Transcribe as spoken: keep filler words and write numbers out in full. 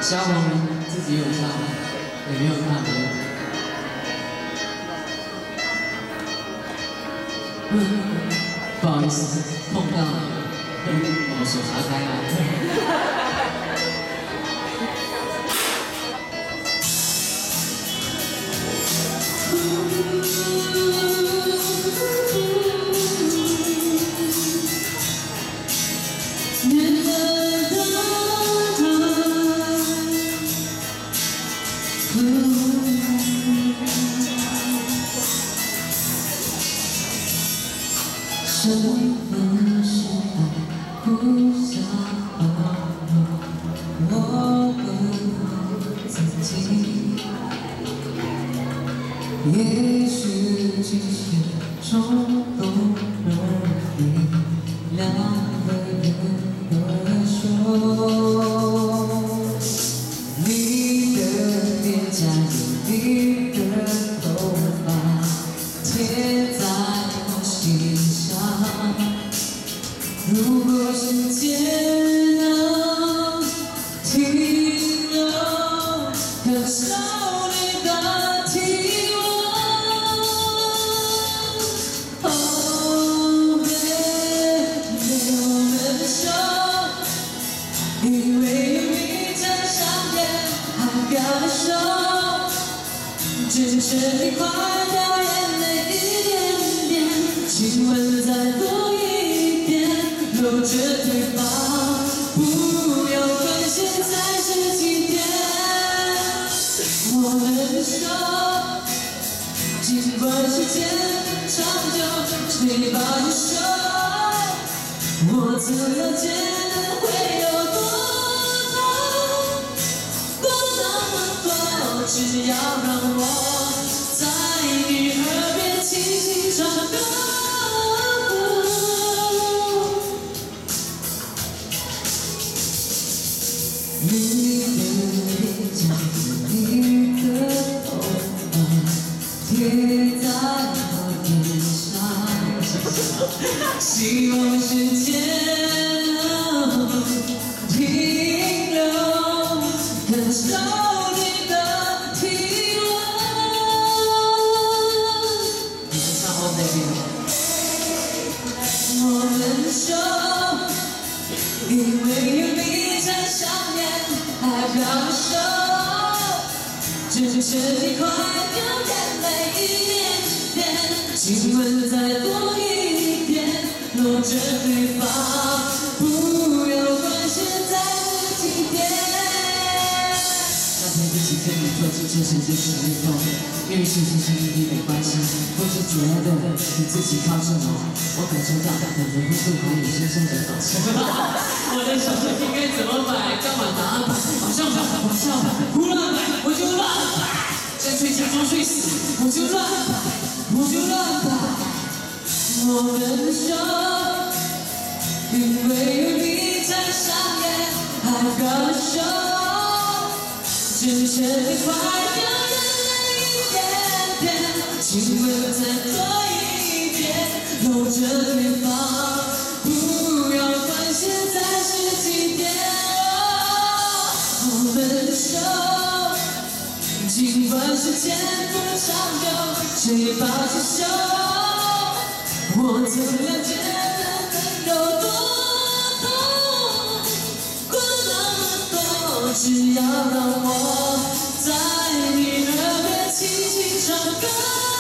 小红自己有唱，也没有看歌。不好意思，碰到了，我手查开了。什么是爱？不想我问自己，也许只是冲动而已，两个人合手，你的脸颊有你的头发贴在我心上。如果时间能停留，感受你的体温。Oh baby， 我们的手，因为有你在上演，还感受，只是你快掉眼泪一点点，亲吻再多一点。搂着对方，不要管现在是几点。我们的手，尽管时间长久，谁把你手？我怎么觉得会有多痛，多那么多？只要让我在你耳边轻轻唱歌。你的脸颊，你的头发贴在我脸上，希望时间能停留，感受你的体温。你是唱后 baby 我们的手，因为有你在上面。还感受，只是你快掉眼泪一点点，亲吻再多一点，搂着对方，不要管现在是几点。那天一起跟你做这件事就是运动，因为事情是一点没关系，我只觉得你自己靠着我，我感受到你的温度和你身上的感受。我的手应该怎么摆？干嘛拿摆？往上摆，往下摆，胡乱摆我就乱摆，先睡假装睡死我就乱摆，我就乱摆。我们的手，因为有你在上演，还感受，只是你快掉眼泪一点点，亲吻再多一点，搂着对方。不要管现在是几点，我们的手，尽管时间不长久，谁把手手，我怎样觉得有多痛，管那么多，只要让我在你耳边轻轻唱歌。